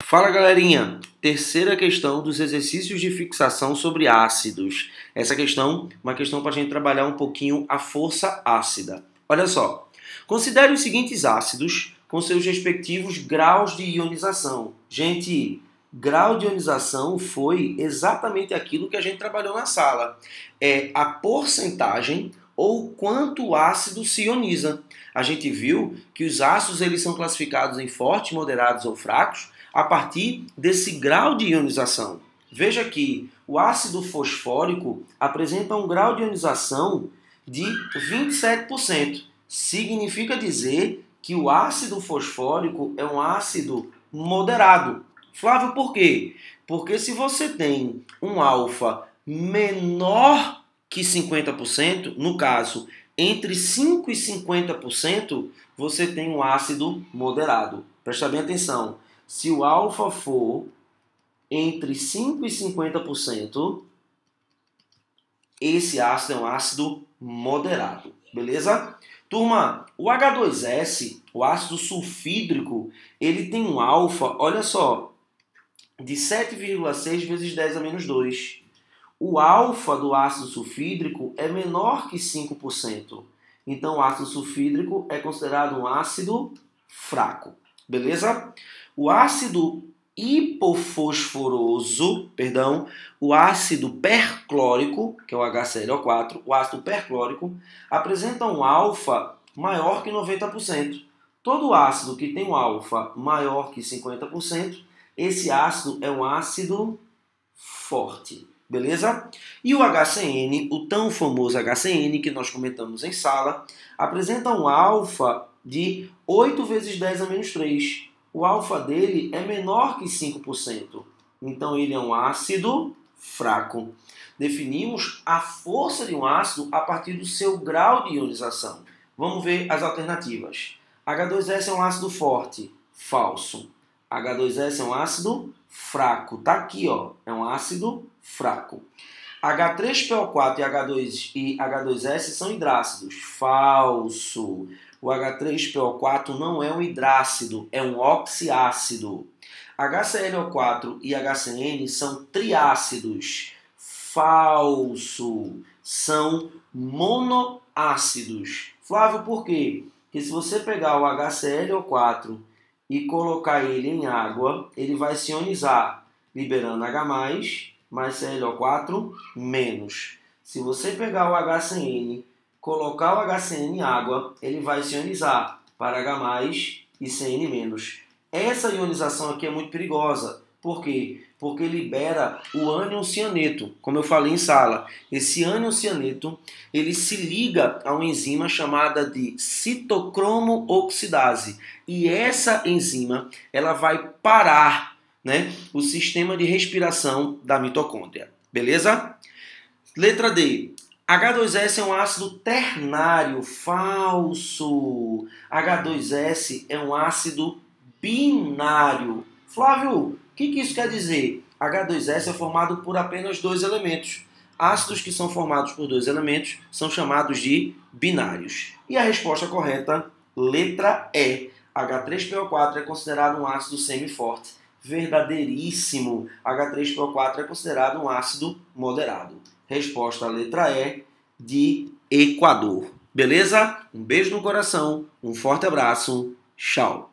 Fala, galerinha! Terceira questão dos exercícios de fixação sobre ácidos. Essa questão, uma questão para a gente trabalhar um pouquinho a força ácida. Olha só, considere os seguintes ácidos com seus respectivos graus de ionização. Gente, grau de ionização foi exatamente aquilo que a gente trabalhou na sala. É a porcentagem ou quanto o ácido se ioniza. A gente viu que os ácidos eles são classificados em fortes, moderados ou fracos a partir desse grau de ionização. Veja que o ácido fosfórico apresenta um grau de ionização de 27%. Significa dizer que o ácido fosfórico é um ácido moderado. Flávio, por quê? Porque se você tem um alfa menor que 50%, no caso, entre 5% e 50%, você tem um ácido moderado. Presta bem atenção. Se o alfa for entre 5% e 50%, esse ácido é um ácido moderado. Beleza? Turma, o H2S, o ácido sulfídrico, ele tem um alfa, olha só, de 7,6 vezes 10 a menos 2. O alfa do ácido sulfídrico é menor que 5%. Então, o ácido sulfídrico é considerado um ácido fraco. Beleza? O ácido hipofosforoso, o ácido perclórico, que é o HClO4, o ácido perclórico, apresenta um alfa maior que 90%. Todo ácido que tem um alfa maior que 50%, esse ácido é um ácido forte. Beleza? E o HCN, o tão famoso HCN que nós comentamos em sala, apresenta um alfa de 8 vezes 10 a menos 3. O alfa dele é menor que 5%. Então ele é um ácido fraco. Definimos a força de um ácido a partir do seu grau de ionização. Vamos ver as alternativas. H2S é um ácido forte. Falso. H2S é um ácido fraco. Tá aqui, ó. É um ácido fraco. H3PO4 e H2S são hidrácidos. Falso. O H3PO4 não é um hidrácido, é um oxiácido. HClO4 e HCN são triácidos. Falso. São monoácidos. Flávio, por quê? Porque se você pegar o HClO4 e colocar ele em água, ele vai se ionizar, liberando H+, mais ClO4 menos. Se você pegar o HCN, colocar o HCN em água, ele vai se ionizar para H+, e Cn-. Essa ionização aqui é muito perigosa. Por quê? Porque libera o ânion cianeto, como eu falei em sala. Esse ânion cianeto, ele se liga a uma enzima chamada de citocromo oxidase. E essa enzima, ela vai parar, o sistema de respiração da mitocôndria. Beleza? Letra D. H2S é um ácido ternário. Falso. H2S é um ácido binário. Flávio, o que isso quer dizer? H2S é formado por apenas dois elementos. Ácidos que são formados por dois elementos são chamados de binários. E a resposta correta, letra E. H3PO4 é considerado um ácido semiforte. Verdadeiríssimo. H3PO4 é considerado um ácido moderado. Resposta letra E, de Equador. Beleza? Um beijo no coração, um forte abraço, tchau.